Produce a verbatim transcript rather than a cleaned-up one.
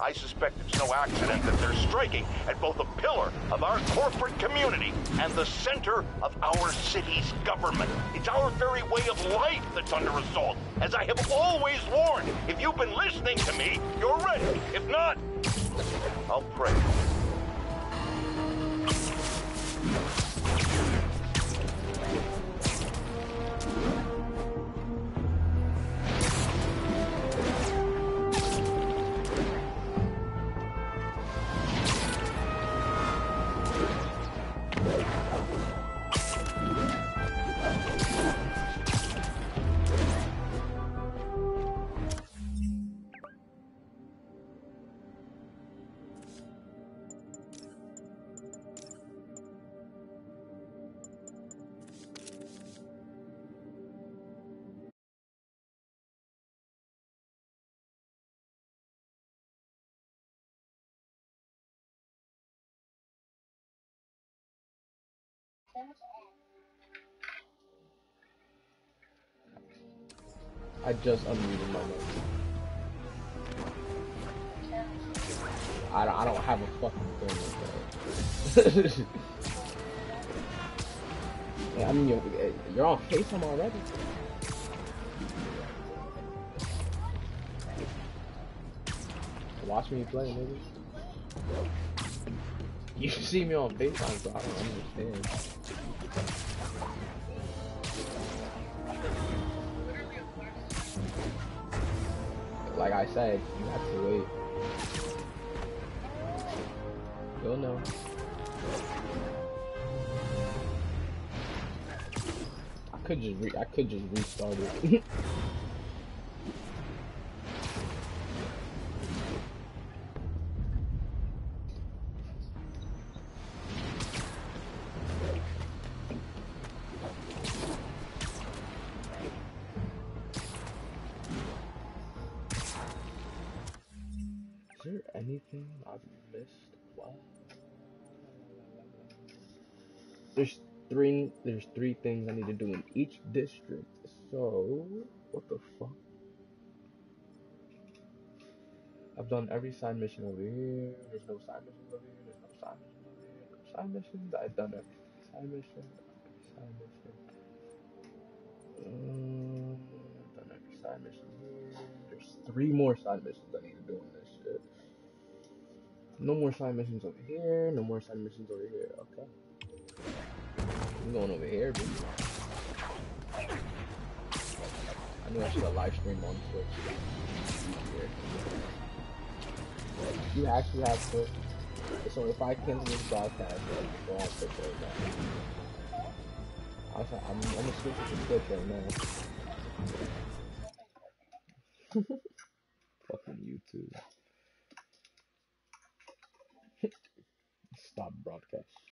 I suspect it's no accident that they're striking at both a pillar of our corporate community and the center of our city's government. It's our very way of life that's under assault. As I have always warned, if you've been listening to me, you're ready. If not, I'll pray. I just unmuted my mic. I don't, I don't have a fucking thing with that. Yeah, I mean, you're, you're on FaceTime already? Watch me play, nigga. You see me on FaceTime, so I don't understand. Like I said, you have to wait. You'll know. I could just re I could just restart it. Is there anything I've missed? What? There's three. There's three things I need to do in each district. So what the fuck? I've done every side mission over here. There's no side missions over here. There's no side missions over here. No side missions. I've done every side mission. Side mission. Um, I've done every side mission here. There's three more side missions I need to do in this shit. No more side missions over here. No more side missions over here. Okay. I'm going over here, dude. I knew I should have live streamed on Twitch. Here. You actually have Twitch. So if I cancel this broadcast, I'll go on Twitch right now. I'm, I'm, I'm gonna switch it to Twitch right now. Fucking YouTube. Stop broadcast.